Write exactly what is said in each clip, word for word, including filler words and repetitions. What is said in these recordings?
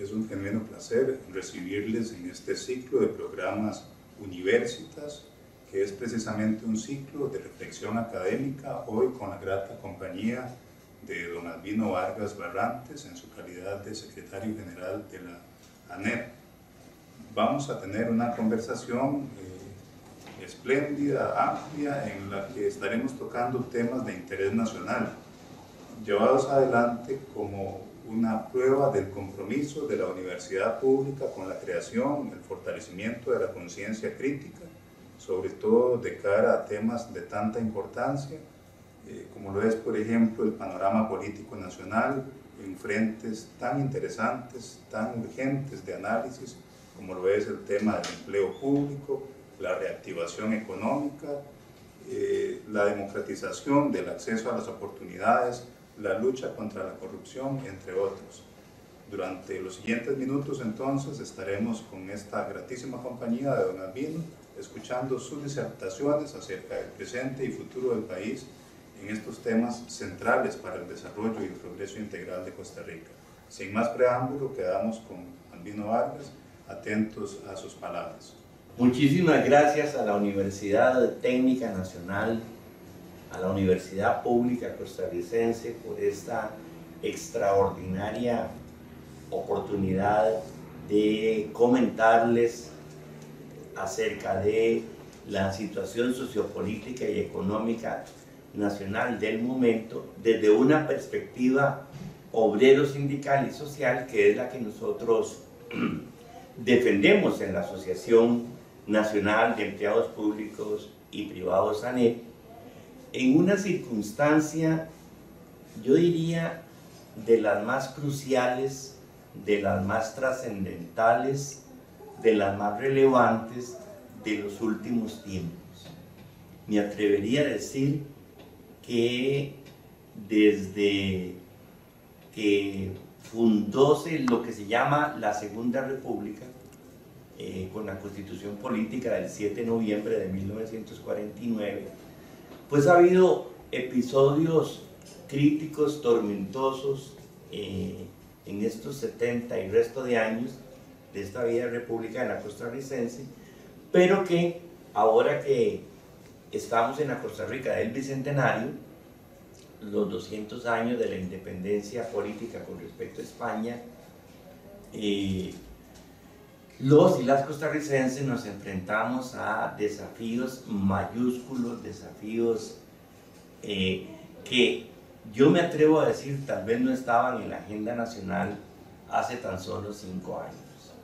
Es un genuino placer recibirles en este ciclo de programas Universitas, que es precisamente un ciclo de reflexión académica, hoy con la grata compañía de don Albino Vargas Barrantes en su calidad de secretario general de la ANEP. Vamos a tener una conversación eh, espléndida, amplia, en la que estaremos tocando temas de interés nacional, llevados adelante como una prueba del compromiso de la universidad pública con la creación, el fortalecimiento de la conciencia crítica, sobre todo de cara a temas de tanta importancia, eh, como lo es, por ejemplo, el panorama político nacional en frentes tan interesantes, tan urgentes de análisis, como lo es el tema del empleo público, la reactivación económica, eh, la democratización del acceso a las oportunidades, la lucha contra la corrupción, entre otros. Durante los siguientes minutos, entonces, estaremos con esta gratísima compañía de don Albino, escuchando sus disertaciones acerca del presente y futuro del país en estos temas centrales para el desarrollo y el progreso integral de Costa Rica. Sin más preámbulo, quedamos con Albino Vargas, atentos a sus palabras. Muchísimas gracias a la Universidad Técnica Nacional, a la Universidad Pública Costarricense por esta extraordinaria oportunidad de comentarles acerca de la situación sociopolítica y económica nacional del momento desde una perspectiva obrero, sindical y social, que es la que nosotros defendemos en la Asociación Nacional de Empleados Públicos y Privados ANEP, en una circunstancia, yo diría, de las más cruciales, de las más trascendentales, de las más relevantes de los últimos tiempos. Me atrevería a decir que desde que fundóse lo que se llama la Segunda República, eh, con la Constitución Política del siete de noviembre de mil novecientos cuarenta y nueve, pues ha habido episodios críticos, tormentosos, eh, en estos setenta y resto de años de esta vida republicana costarricense, pero que ahora que estamos en la Costa Rica del Bicentenario, los doscientos años de la independencia política con respecto a España, eh, los y las costarricenses nos enfrentamos a desafíos mayúsculos, desafíos eh, que yo me atrevo a decir tal vez no estaban en la agenda nacional hace tan solo cinco años.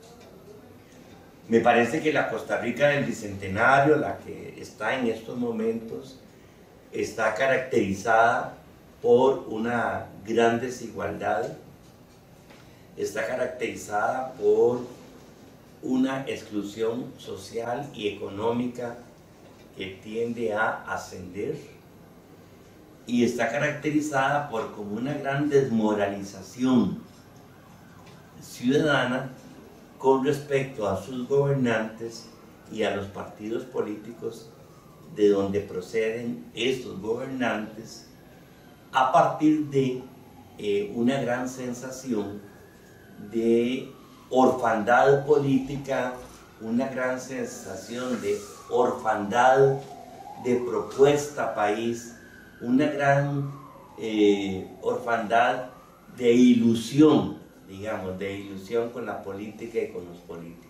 Me parece que la Costa Rica del Bicentenario, la que está en estos momentos, está caracterizada por una gran desigualdad, está caracterizada por una exclusión social y económica que tiende a ascender, y está caracterizada por como una gran desmoralización ciudadana con respecto a sus gobernantes y a los partidos políticos de donde proceden estos gobernantes, a partir de eh, una gran sensación de orfandad política, una gran sensación de orfandad de propuesta país, una gran eh, orfandad de ilusión, digamos, de ilusión con la política y con los políticos.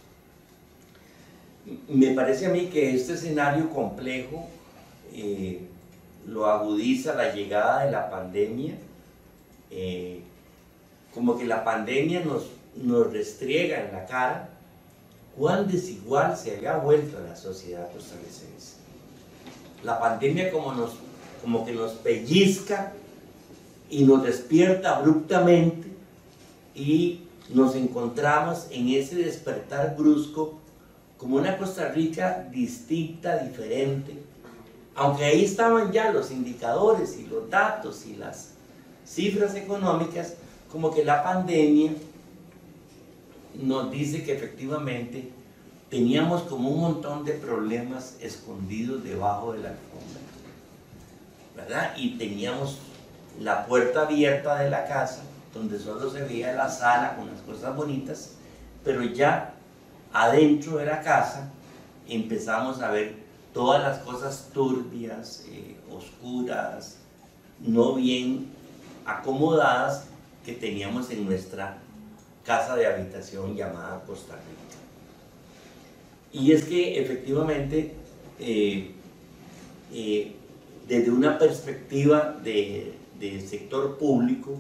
Me parece a mí que este escenario complejo eh, lo agudiza la llegada de la pandemia, eh, como que la pandemia nos, nos restriega en la cara cuán desigual se había vuelto la sociedad costarricense. La pandemia como, nos, como que nos pellizca y nos despierta abruptamente, y nos encontramos en ese despertar brusco como una Costa Rica distinta, diferente, aunque ahí estaban ya los indicadores y los datos y las cifras económicas, como que la pandemia nos dice que efectivamente teníamos como un montón de problemas escondidos debajo de la alfombra, ¿verdad? Y teníamos la puerta abierta de la casa donde solo se veía la sala con las cosas bonitas, pero ya adentro de la casa empezamos a ver todas las cosas turbias, eh, oscuras, no bien acomodadas que teníamos en nuestra casa de habitación llamada Costa Rica. Y es que efectivamente, eh, eh, desde una perspectiva de, de sector público,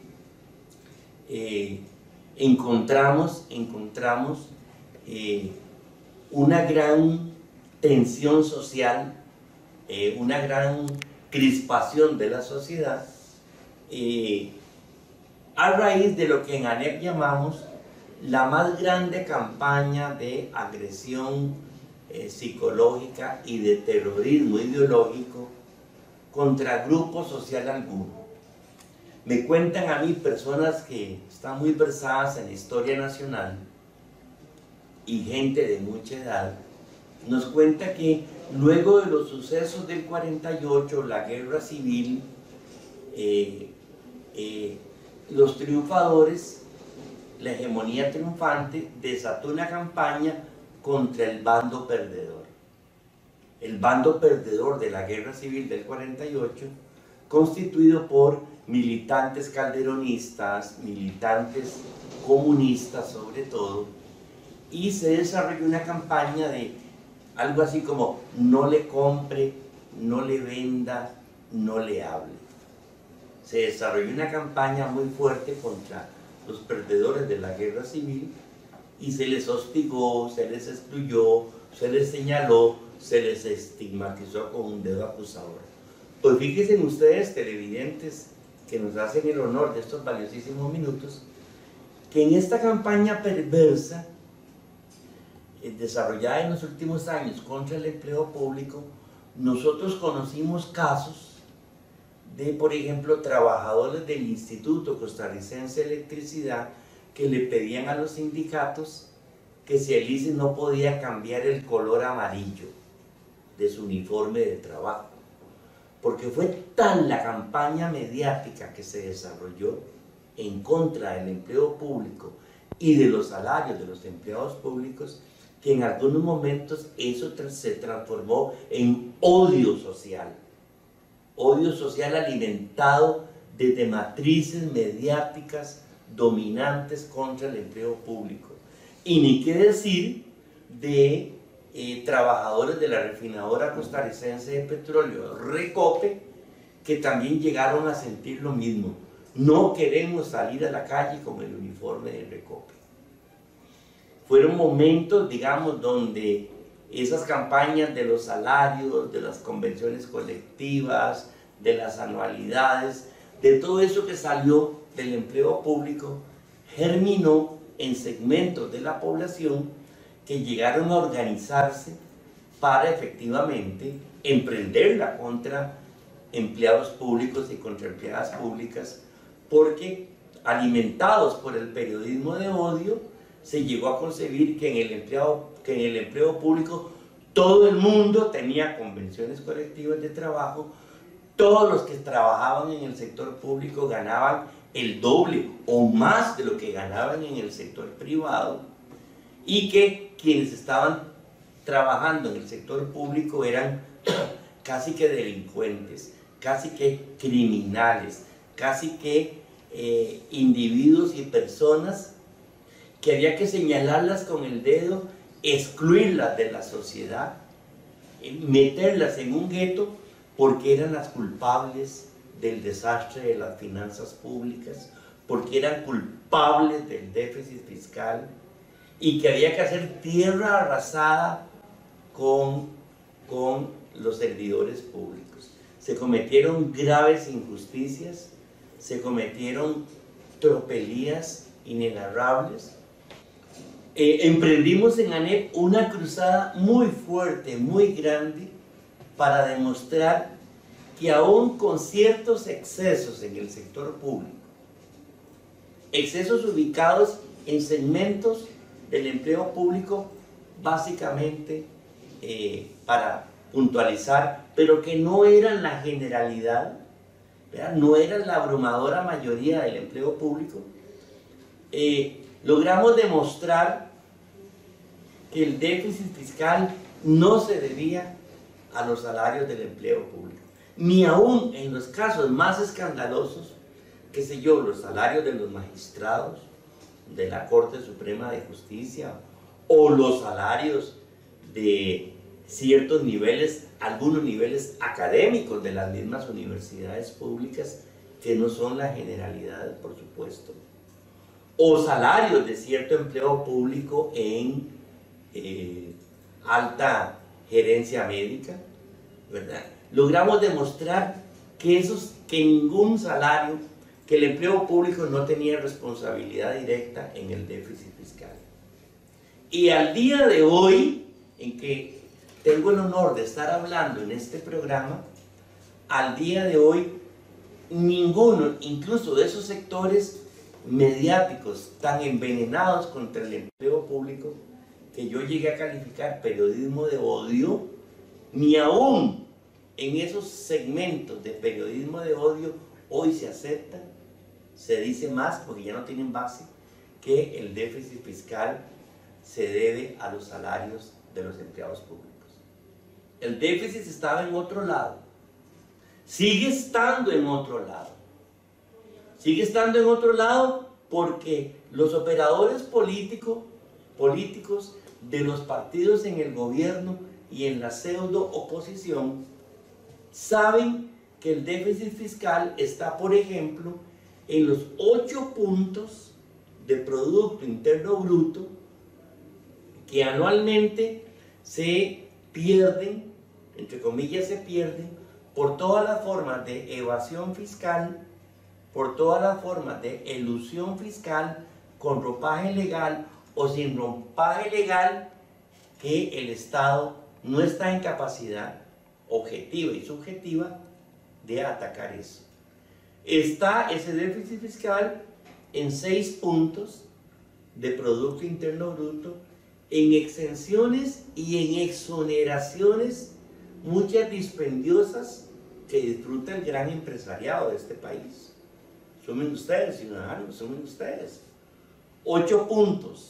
eh, encontramos, encontramos eh, una gran tensión social, eh, una gran crispación de la sociedad, eh, a raíz de lo que en ANEP llamamos la más grande campaña de agresión eh, psicológica y de terrorismo ideológico contra grupo social alguno. Me cuentan a mí personas que están muy versadas en la historia nacional y gente de mucha edad, nos cuenta que luego de los sucesos del cuarenta y ocho, la guerra civil, eh, eh, los triunfadores, la hegemonía triunfante, desató una campaña contra el bando perdedor. El bando perdedor de la guerra civil del cuarenta y ocho, constituido por militantes calderonistas, militantes comunistas sobre todo, y se desarrolló una campaña de algo así como no le compre, no le venda, no le hable. Se desarrolló una campaña muy fuerte contra los perdedores de la guerra civil y se les hostigó, se les excluyó, se les señaló, se les estigmatizó con un dedo acusador. Pues fíjense ustedes, televidentes, que nos hacen el honor de estos valiosísimos minutos, que en esta campaña perversa eh, desarrollada en los últimos años contra el empleo público, nosotros conocimos casos de, por ejemplo, trabajadores del Instituto Costarricense de Electricidad que le pedían a los sindicatos que si el I C E no podía cambiar el color amarillo de su uniforme de trabajo, porque fue tal la campaña mediática que se desarrolló en contra del empleo público y de los salarios de los empleados públicos, que en algunos momentos eso se transformó en odio social. Odio social alimentado desde matrices mediáticas dominantes contra el empleo público. Y ni qué decir de eh, trabajadores de la refinadora costarricense de petróleo, Recope, que también llegaron a sentir lo mismo. No queremos salir a la calle con el uniforme de Recope. Fueron momentos, digamos, donde esas campañas de los salarios, de las convenciones colectivas, de las anualidades, de todo eso que salió del empleo público, germinó en segmentos de la población que llegaron a organizarse para efectivamente emprenderla contra empleados públicos y contra empleadas públicas, porque alimentados por el periodismo de odio, se llegó a concebir que en el empleado, que en el empleo público todo el mundo tenía convenciones colectivas de trabajo, todos los que trabajaban en el sector público ganaban el doble o más de lo que ganaban en el sector privado, y que quienes estaban trabajando en el sector público eran casi que delincuentes, casi que criminales, casi que eh, individuos y personas que había que señalarlas con el dedo, excluirlas de la sociedad, meterlas en un gueto porque eran las culpables del desastre de las finanzas públicas, porque eran culpables del déficit fiscal, y que había que hacer tierra arrasada con, con los servidores públicos. Se cometieron graves injusticias, se cometieron tropelías inenarrables. Eh, emprendimos en ANEP una cruzada muy fuerte, muy grande, para demostrar que aún con ciertos excesos en el sector público, excesos ubicados en segmentos del empleo público, básicamente eh, para puntualizar, pero que no eran la generalidad, ¿verdad? No era la abrumadora mayoría del empleo público, eh, logramos demostrar que el déficit fiscal no se debía a los salarios del empleo público, ni aún en los casos más escandalosos, qué sé yo, los salarios de los magistrados de la Corte Suprema de Justicia o los salarios de ciertos niveles, algunos niveles académicos de las mismas universidades públicas, que no son la generalidad, por supuesto, o salarios de cierto empleo público en eh, alta gerencia médica, ¿verdad? Logramos demostrar que, esos, que ningún salario, que el empleo público no tenía responsabilidad directa en el déficit fiscal. Y al día de hoy, en que tengo el honor de estar hablando en este programa, al día de hoy, ninguno, incluso de esos sectores mediáticos tan envenenados contra el empleo público, que yo llegué a calificar periodismo de odio, ni aún en esos segmentos de periodismo de odio hoy se acepta, se dice más, porque ya no tienen base, que el déficit fiscal se debe a los salarios de los empleados públicos. El déficit estaba en otro lado, sigue estando en otro lado, sigue estando en otro lado porque los operadores políticos, políticos de los partidos en el gobierno y en la pseudo oposición saben que el déficit fiscal está, por ejemplo, en los ocho puntos de Producto Interno Bruto que anualmente se pierden, entre comillas se pierden, por todas las formas de evasión fiscal, por todas las formas de elusión fiscal, con ropaje legal o sin ropaje legal, que el Estado no está en capacidad objetiva y subjetiva de atacar eso. Está ese déficit fiscal en seis puntos de Producto Interno Bruto, en exenciones y en exoneraciones, muchas dispendiosas que disfruta el gran empresariado de este país. Sumen ustedes, ciudadanos, sumen ustedes. Ocho puntos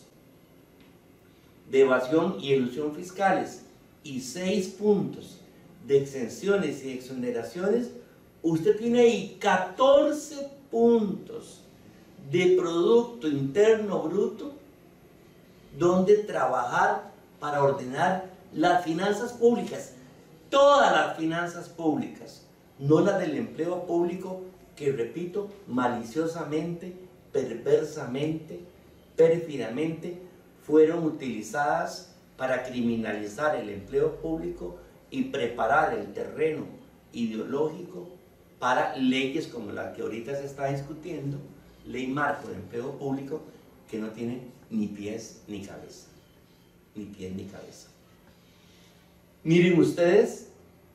de evasión y elusión fiscales y seis puntos de exenciones y exoneraciones. Usted tiene ahí catorce puntos de Producto Interno Bruto donde trabajar para ordenar las finanzas públicas, todas las finanzas públicas, no las del empleo público, que repito, maliciosamente, perversamente, pérfidamente, fueron utilizadas para criminalizar el empleo público y preparar el terreno ideológico para leyes como la que ahorita se está discutiendo, ley marco de empleo público, que no tiene ni pies ni cabeza, ni pies ni cabeza. Miren ustedes,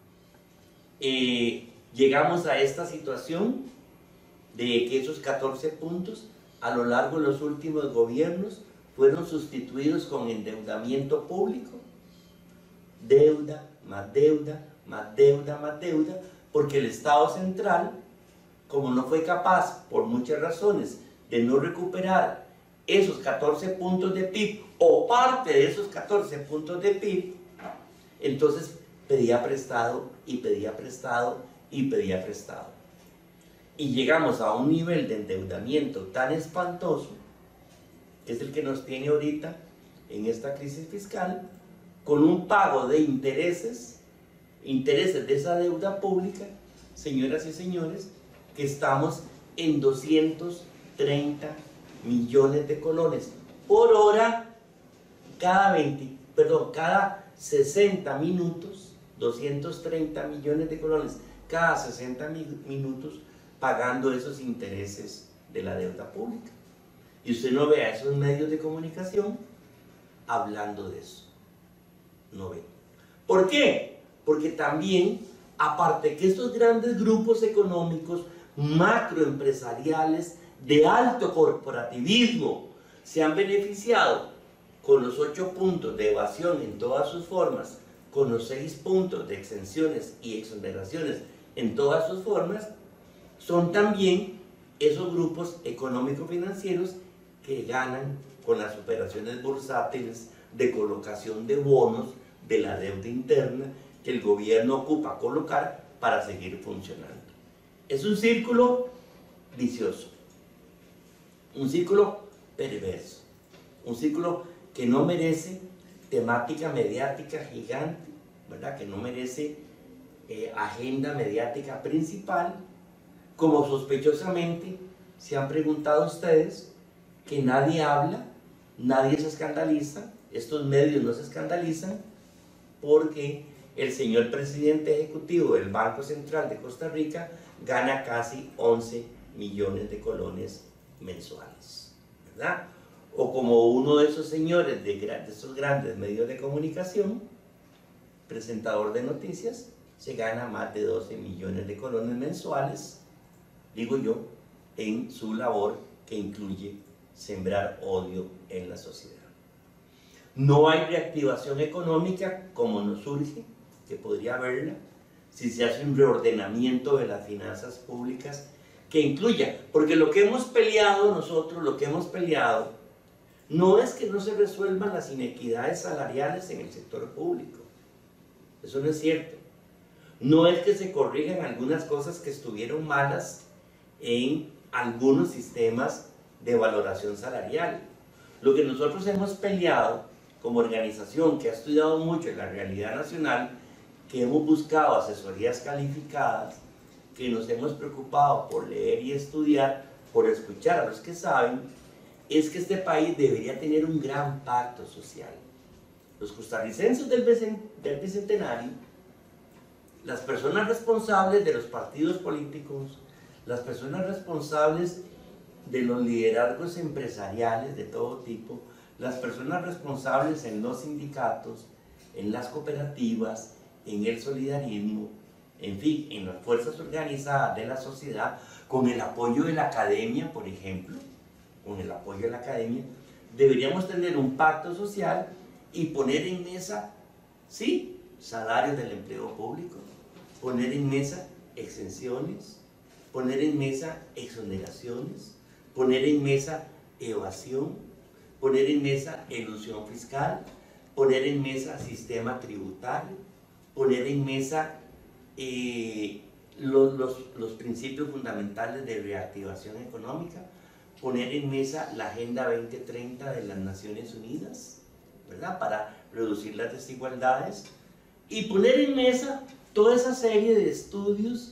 eh, llegamos a esta situación de que esos catorce puntos a lo largo de los últimos gobiernos fueron sustituidos con endeudamiento público, deuda, más deuda, más deuda, más deuda, porque el Estado central, como no fue capaz, por muchas razones, de no recuperar esos catorce puntos de P I B o parte de esos catorce puntos de P I B, entonces pedía prestado y pedía prestado y pedía prestado. Y llegamos a un nivel de endeudamiento tan espantoso, que es el que nos tiene ahorita en esta crisis fiscal, con un pago de intereses, intereses de esa deuda pública, señoras y señores, que estamos en doscientos treinta millones de colones por hora cada veinte, perdón, cada sesenta minutos, doscientos treinta millones de colones cada sesenta minutos, pagando esos intereses de la deuda pública. Y usted no ve a esos medios de comunicación hablando de eso. No ve. ¿Por qué? Porque también, aparte que estos grandes grupos económicos macroempresariales de alto corporativismo se han beneficiado con los ocho puntos de evasión en todas sus formas, con los seis puntos de exenciones y exoneraciones en todas sus formas, son también esos grupos económico-financieros que ganan con las operaciones bursátiles de colocación de bonos de la deuda interna que el gobierno ocupa colocar para seguir funcionando. Es un círculo vicioso, un círculo perverso, un círculo que no merece temática mediática gigante, ¿verdad? Que no merece eh, agenda mediática principal, como sospechosamente se han preguntado ustedes, que nadie habla, nadie se escandaliza, estos medios no se escandalizan, porque el señor presidente ejecutivo del Banco Central de Costa Rica gana casi once millones de colones mensuales, ¿verdad? O como uno de esos señores de, de esos grandes medios de comunicación, presentador de noticias, se gana más de doce millones de colones mensuales, digo yo, en su labor que incluye sembrar odio en la sociedad. No hay reactivación económica como nos surge, que podría haberla, si se hace un reordenamiento de las finanzas públicas que incluya, porque lo que hemos peleado nosotros, lo que hemos peleado, no es que no se resuelvan las inequidades salariales en el sector público, eso no es cierto. No es que se corrijan algunas cosas que estuvieron malas en algunos sistemas de valoración salarial. Lo que nosotros hemos peleado como organización que ha estudiado mucho en la realidad nacional, que hemos buscado asesorías calificadas, que nos hemos preocupado por leer y estudiar, por escuchar a los que saben, es que este país debería tener un gran pacto social. Los costarricenses del Bicentenario, las personas responsables de los partidos políticos, las personas responsables de los liderazgos empresariales de todo tipo, las personas responsables en los sindicatos, en las cooperativas, en el solidarismo, en fin, en las fuerzas organizadas de la sociedad, con el apoyo de la academia, por ejemplo, con el apoyo de la academia, deberíamos tener un pacto social y poner en mesa, sí, salarios del empleo público, poner en mesa exenciones, poner en mesa exoneraciones, poner en mesa evasión, poner en mesa elusión fiscal, poner en mesa sistema tributario, poner en mesa eh, los, los, los principios fundamentales de reactivación económica, poner en mesa la Agenda veinte treinta de las Naciones Unidas, ¿verdad?, para reducir las desigualdades, y poner en mesa toda esa serie de estudios,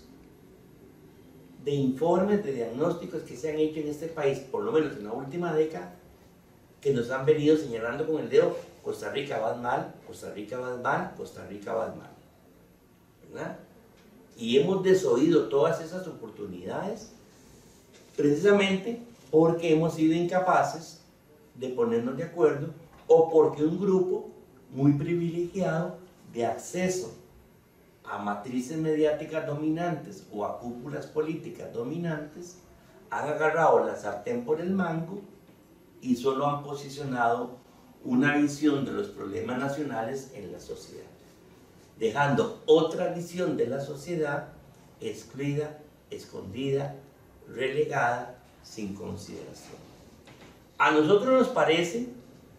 de informes, de diagnósticos que se han hecho en este país, por lo menos en la última década, que nos han venido señalando con el dedo: Costa Rica va mal, Costa Rica va mal, Costa Rica va mal, ¿verdad? Y hemos desoído todas esas oportunidades precisamente porque hemos sido incapaces de ponernos de acuerdo, o porque un grupo muy privilegiado de acceso a matrices mediáticas dominantes o a cúpulas políticas dominantes han agarrado la sartén por el mango y solo han posicionado una visión de los problemas nacionales en la sociedad, dejando otra visión de la sociedad excluida, escondida, relegada, sin consideración. A nosotros nos parece,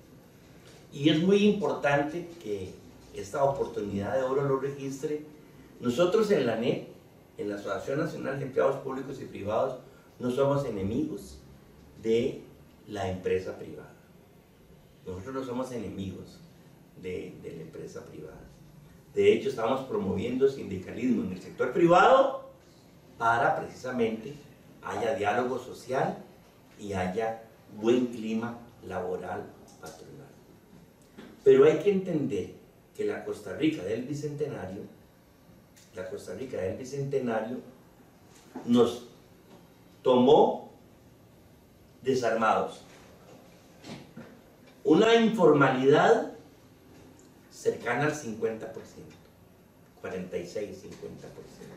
y es muy importante que esta oportunidad de oro lo registre, nosotros en la A N E, en la Asociación Nacional de Empleados Públicos y Privados, no somos enemigos de la empresa privada. Nosotros no somos enemigos de, de la empresa privada. De hecho, estamos promoviendo sindicalismo en el sector privado para precisamente haya diálogo social y haya buen clima laboral patronal. Pero hay que entender que la Costa Rica del Bicentenario, la Costa Rica del Bicentenario nos tomó desarmados. Una informalidad cercana al cincuenta por ciento, cuarenta y seis, cincuenta por ciento.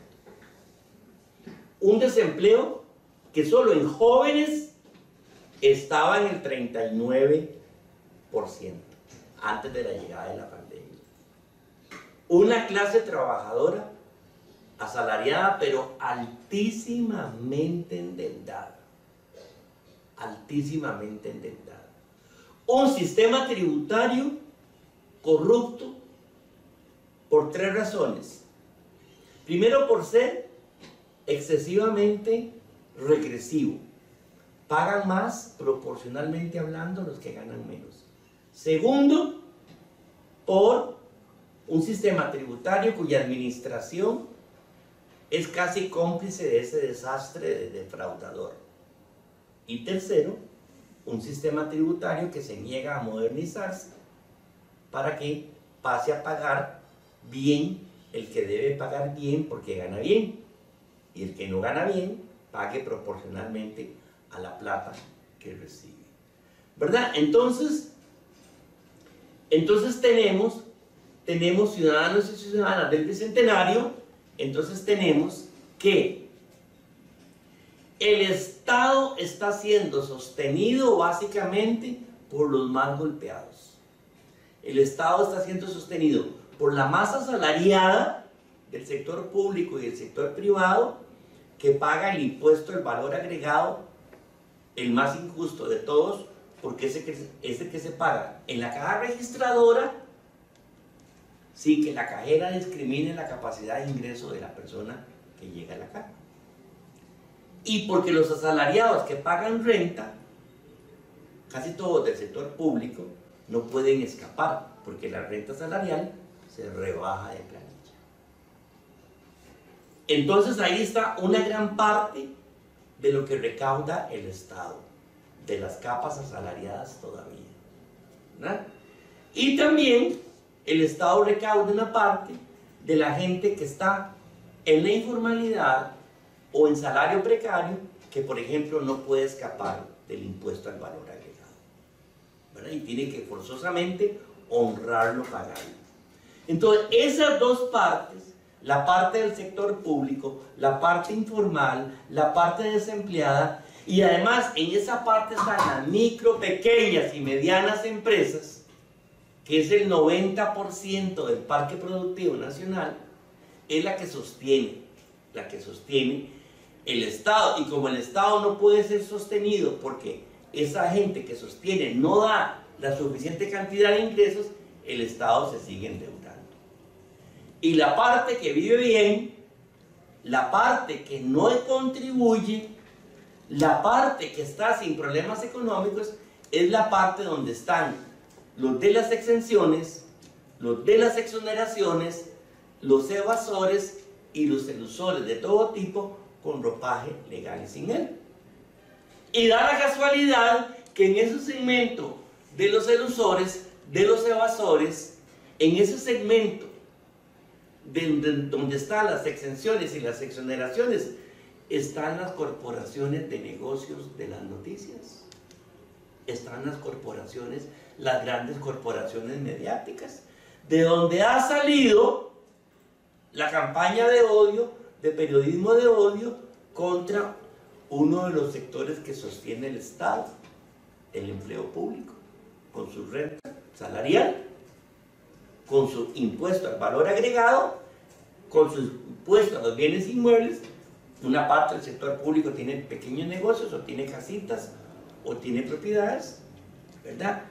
Un desempleo que solo en jóvenes estaba en el treinta y nueve por ciento antes de la llegada de la pandemia. Una clase trabajadora asalariada, pero altísimamente endeudada. Altísimamente endeudada. Un sistema tributario corrupto por tres razones. Primero, por ser excesivamente regresivo. Pagan más proporcionalmente hablando los que ganan menos. Segundo, por un sistema tributario cuya administración es casi cómplice de ese desastre de defraudador. Y tercero, un sistema tributario que se niega a modernizarse para que pase a pagar bien el que debe pagar bien porque gana bien, y el que no gana bien pague proporcionalmente a la plata que recibe, ¿verdad? Entonces, entonces tenemos, tenemos ciudadanos y ciudadanas del Bicentenario. Entonces tenemos que el Estado está siendo sostenido básicamente por los más golpeados. El Estado está siendo sostenido por la masa asalariada del sector público y del sector privado, que paga el impuesto del valor agregado, el más injusto de todos, porque es el que, es el que se paga en la caja registradora, sin que la cajera discrimine la capacidad de ingreso de la persona que llega a la caja. Y porque los asalariados que pagan renta, casi todos del sector público, no pueden escapar, porque la renta salarial se rebaja de planilla. Entonces ahí está una gran parte de lo que recauda el Estado, de las capas asalariadas todavía, ¿verdad? Y también el Estado recauda una parte de la gente que está en la informalidad o en salario precario, que por ejemplo no puede escapar del impuesto al valor agregado, ¿verdad? Y tiene que forzosamente honrarlo, pagarlo. Entonces esas dos partes, la parte del sector público, la parte informal, la parte desempleada, y además en esa parte están las micro, pequeñas y medianas empresas, que es el noventa por ciento del parque productivo nacional, es la que sostiene, la que sostiene el Estado. Y como el Estado no puede ser sostenido porque esa gente que sostiene no da la suficiente cantidad de ingresos, el Estado se sigue endeudando. Y la parte que vive bien, la parte que no contribuye, la parte que está sin problemas económicos, es la parte donde están los de las exenciones, los de las exoneraciones, los evasores y los elusores de todo tipo con ropaje legal y sin él. Y da la casualidad que en ese segmento de los elusores, de los evasores, en ese segmento de, de, donde están las exenciones y las exoneraciones, están las corporaciones de negocios de las noticias, están las corporaciones, las grandes corporaciones mediáticas, de donde ha salido la campaña de odio, de periodismo de odio contra uno de los sectores que sostiene el Estado, el empleo público, con su renta salarial, con su impuesto al valor agregado, con su impuesto a los bienes inmuebles. Una parte del sector público tiene pequeños negocios, o tiene casitas, o tiene propiedades, ¿verdad?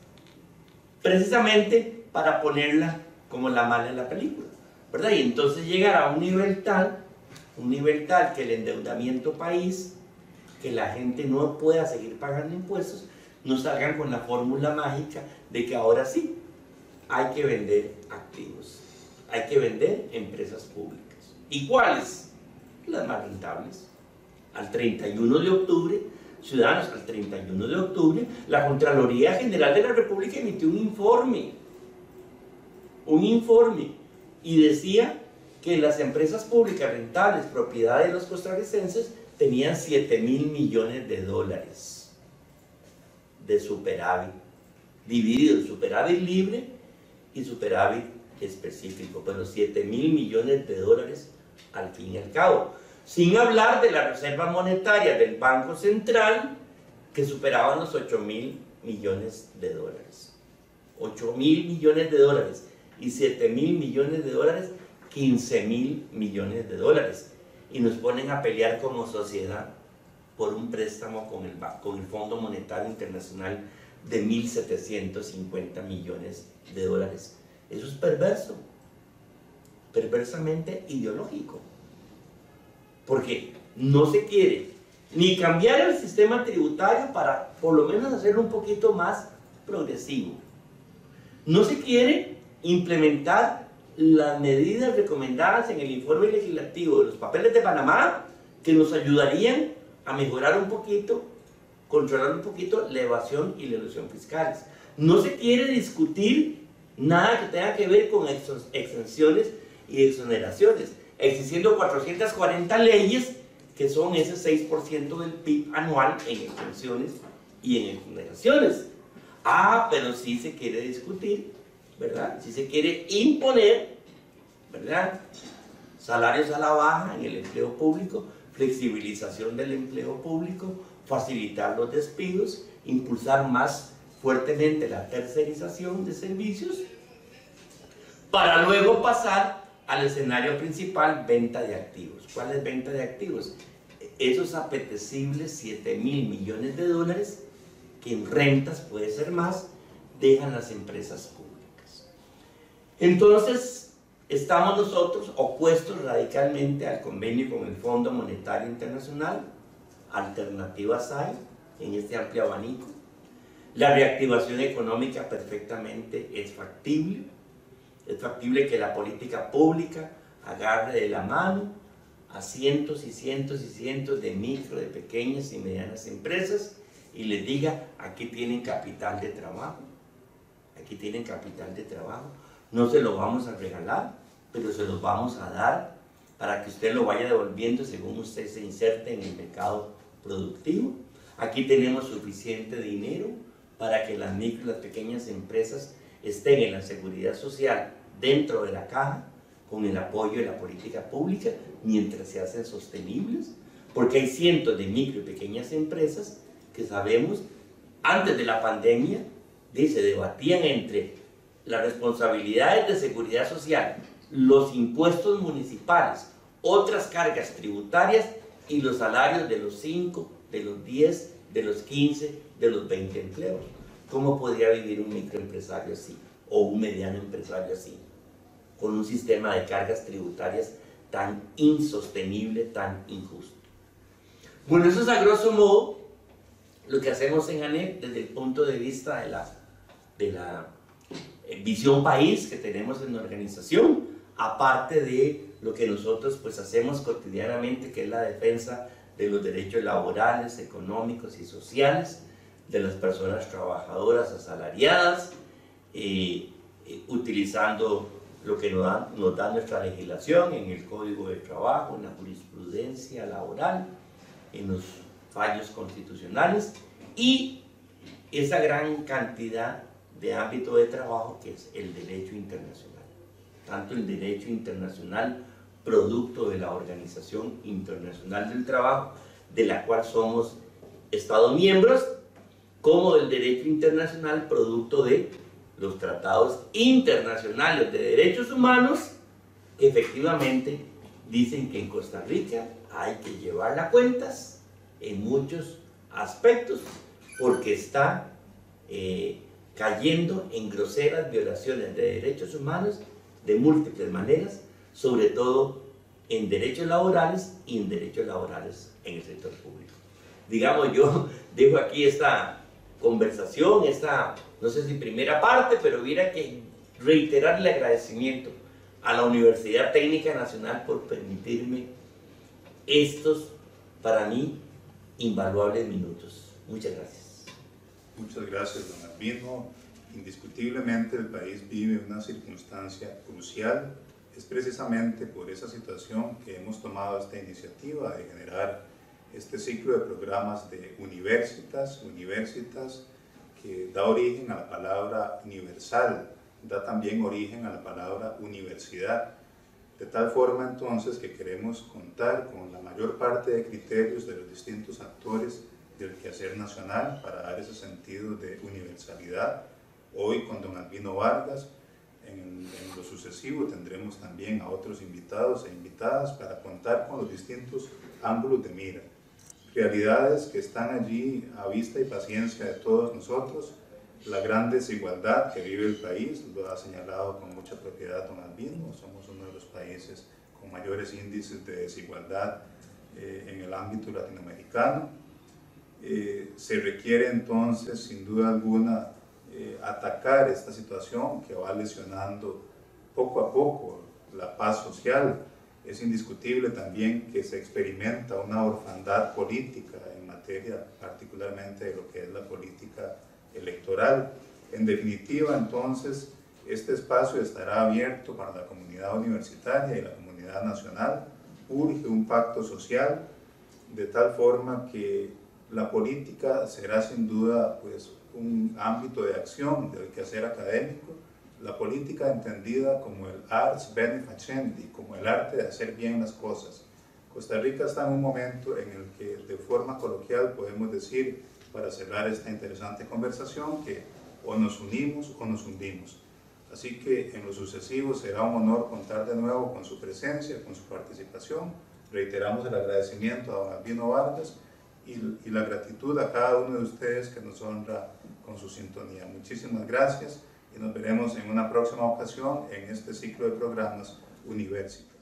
Precisamente para ponerla como la mala en la película, ¿verdad? Y entonces llegar a un nivel tal, un nivel tal que el endeudamiento país, que la gente no pueda seguir pagando impuestos, no salgan con la fórmula mágica de que ahora sí hay que vender activos, hay que vender empresas públicas. ¿Y cuáles? Las más rentables. Al treinta y uno de octubre, ciudadanos, al treinta y uno de octubre, la Contraloría General de la República emitió un informe, un informe, y decía que las empresas públicas rentables, propiedad de los costarricenses, tenían siete mil millones de dólares de superávit, dividido en superávit libre y superávit específico, pero siete mil millones de dólares al fin y al cabo, sin hablar de la reserva monetaria del Banco Central, que superaban los ocho mil millones de dólares. ocho mil millones de dólares y siete mil millones de dólares quince mil millones de dólares y nos ponen a pelear como sociedad por un préstamo con el, con el Fondo Monetario Internacional de mil setecientos cincuenta millones de dólares. Eso es perverso, perversamente ideológico, porque no se quiere ni cambiar el sistema tributario para por lo menos hacerlo un poquito más progresivo. No se quiere implementar las medidas recomendadas en el informe legislativo de los papeles de Panamá que nos ayudarían a mejorar un poquito, controlar un poquito la evasión y la elusión fiscales. No se quiere discutir nada que tenga que ver con exenciones y exoneraciones, existiendo cuatrocientas cuarenta leyes que son ese seis por ciento del P I B anual en exenciones y en exoneraciones. Ah, pero sí se quiere discutir, ¿verdad? Sí se quiere imponer, ¿verdad? Salarios a la baja en el empleo público, flexibilización del empleo público, facilitar los despidos, impulsar más fuertemente la tercerización de servicios, para luego pasar al escenario principal, venta de activos. ¿Cuál es venta de activos? Esos apetecibles siete mil millones de dólares que en rentas, puede ser más, dejan las empresas públicas. Entonces, estamos nosotros opuestos radicalmente al convenio con el Fondo Monetario Internacional. Alternativas hay en este amplio abanico. La reactivación económica perfectamente es factible. Es factible que la política pública agarre de la mano a cientos y cientos y cientos de micro, de pequeñas y medianas empresas y les diga, aquí tienen capital de trabajo, aquí tienen capital de trabajo, no se lo vamos a regalar, pero se los vamos a dar para que usted lo vaya devolviendo según usted se inserte en el mercado productivo. Aquí tenemos suficiente dinero para que las micro y las pequeñas empresas estén en la seguridad social dentro de la caja, con el apoyo de la política pública, mientras se hacen sostenibles, porque hay cientos de micro y pequeñas empresas que sabemos, antes de la pandemia, se debatían entre las responsabilidades de seguridad social, los impuestos municipales, otras cargas tributarias y los salarios de los cinco, de los diez, de los quince, de los veinte empleos. ¿Cómo podría vivir un microempresario así? O un mediano empresario así, con un sistema de cargas tributarias tan insostenible, tan injusto. Bueno, eso es a grosso modo lo que hacemos en ANEP desde el punto de vista de la, de la visión país que tenemos en la organización, aparte de lo que nosotros pues hacemos cotidianamente, que es la defensa de los derechos laborales, económicos y sociales de las personas trabajadoras asalariadas, eh, eh, utilizando lo que nos da, nos da nuestra legislación en el Código de Trabajo, en la jurisprudencia laboral, en los fallos constitucionales y esa gran cantidad de ámbito de trabajo que es el derecho internacional. Tanto el derecho internacional producto de la Organización Internacional del Trabajo, de la cual somos Estados miembros, como el derecho internacional producto de los tratados internacionales de derechos humanos, que efectivamente dicen que en Costa Rica hay que llevar las cuentas en muchos aspectos, porque está eh, cayendo en groseras violaciones de derechos humanos de múltiples maneras, sobre todo en derechos laborales y en derechos laborales en el sector público. Digamos, yo dejo aquí esta conversación, esta, no sé si primera parte, pero hubiera que reiterar el agradecimiento a la Universidad Técnica Nacional por permitirme estos, para mí, invaluables minutos. Muchas gracias. Muchas gracias, don Albino. Indiscutiblemente el país vive una circunstancia crucial. Es precisamente por esa situación que hemos tomado esta iniciativa de generar este ciclo de programas de Universitas, Universitas, que da origen a la palabra universal, da también origen a la palabra universidad, de tal forma entonces que queremos contar con la mayor parte de criterios de los distintos actores del quehacer nacional para dar ese sentido de universalidad. Hoy con don Albino Vargas, En, en lo sucesivo tendremos también a otros invitados e invitadas para contar con los distintos ángulos de mira, realidades que están allí a vista y paciencia de todos nosotros. La gran desigualdad que vive el país, lo ha señalado con mucha propiedad don Albino, somos uno de los países con mayores índices de desigualdad eh, en el ámbito latinoamericano. Eh, se requiere entonces, sin duda alguna, eh, atacar esta situación que va lesionando poco a poco la paz social. Es indiscutible también que se experimenta una orfandad política en materia particularmente de lo que es la política electoral. En definitiva, entonces, este espacio estará abierto para la comunidad universitaria y la comunidad nacional. Urge un pacto social de tal forma que la política será sin duda pues, un ámbito de acción del quehacer académico, la política entendida como el ars bene facendi, como el arte de hacer bien las cosas. Costa Rica está en un momento en el que de forma coloquial podemos decir, para cerrar esta interesante conversación, que o nos unimos o nos hundimos. Así que en lo sucesivo será un honor contar de nuevo con su presencia, con su participación. Reiteramos el agradecimiento a don Albino Vargas y, y la gratitud a cada uno de ustedes que nos honra con su sintonía. Muchísimas gracias y nos veremos en una próxima ocasión en este ciclo de programas Universitas.